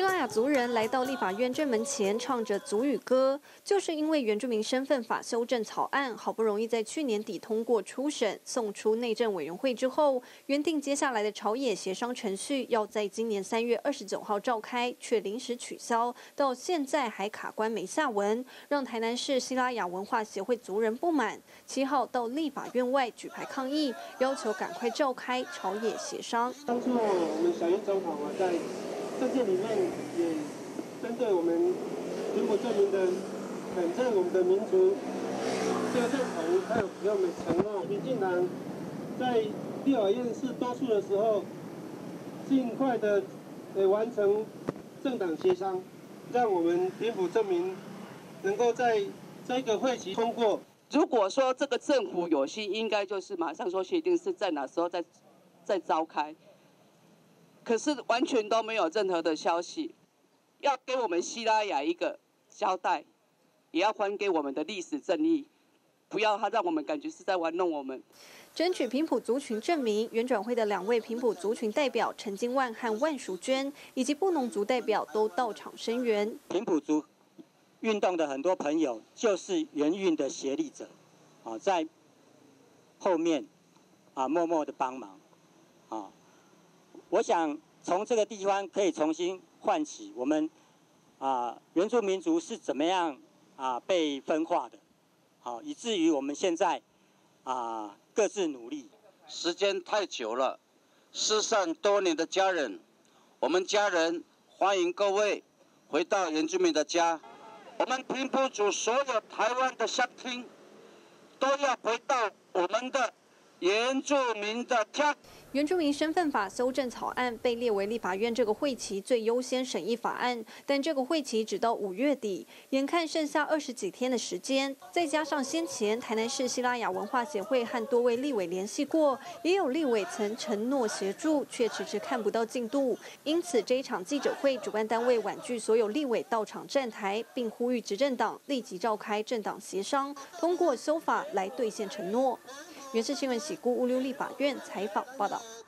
西拉雅族人来到立法院正门前，唱着族语歌，就是因为原住民身份法修正草案好不容易在去年底通过初审，送出内政委员会之后，原定接下来的朝野协商程序要在今年3月29号召开，却临时取消，到现在还卡关没下文，让台南市西拉雅文化协会族人不满。7号到立法院外举牌抗议，要求赶快召开朝野协商。 当初我们小英总统在政见里面也针对我们平埔镇民的肯正我们的民族这个认同，还有给我们承诺，民进党在立法院是多数的时候，尽快的完成政党协商，让我们平埔镇民能够在这个会期通过。 如果说这个政府有心，应该就是马上说协定是在哪时候再召开。可是完全都没有任何的消息，要给我们西拉雅一个交代，也要还给我们的历史正义，不要他让我们感觉是在玩弄我们。 争取平埔族群证明，原转会的2位平埔族群代表陈金万和万淑娟，以及布农族代表都到场声援。 平埔族运动的很多朋友就是原运的协力者，在后面默默的帮忙，我想从这个地方可以重新唤起我们原住民族是怎么样被分化的，以至于我们现在各自努力。 时间太久了，失散多年的家人，我们家人欢迎各位回到原住民的家。我们平埔族所有台湾的乡亲都要回到我们的原住民的家。 原住民身份法修正草案被列为立法院这个会期最优先审议法案，但这个会期只到5月底，眼看剩下20几天的时间，再加上先前台南市西拉雅文化协会和多位立委联系过，也有立委曾承诺协助，却迟迟看不到进度。因此，这一场记者会主办单位婉拒所有立委到场站台，并呼吁执政党立即召开政党协商，通过修法来兑现承诺。原视新闻喜故乌溜立法院采访报道。